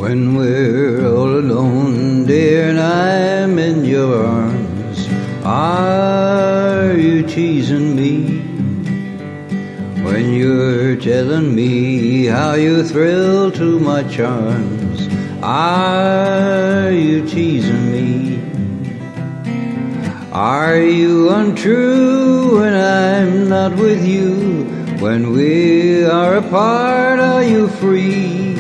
When we're all alone, dear, and I'm in your arms, are you teasing me? When you're telling me how you thrill to my charms, are you teasing me? Are you untrue when I'm not with you? When we are apart, are you free?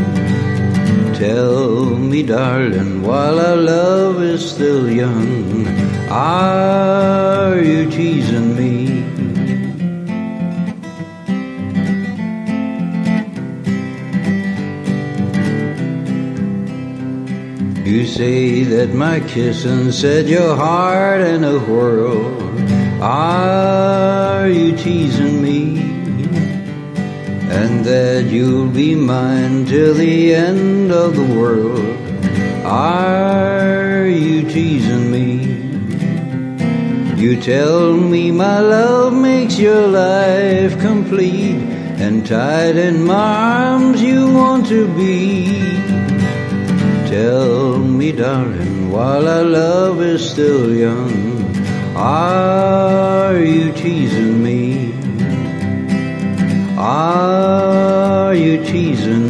Tell me, darling, while our love is still young, are you teasing me? You say that my kissing set your heart in a whirl. Are you teasing me? And that you'll be mine till the end of the world. Are you teasing me? You tell me my love makes your life complete, and tied in my arms you want to be. Tell me, darling, while our love is still young, are you teasing me? Are you teasing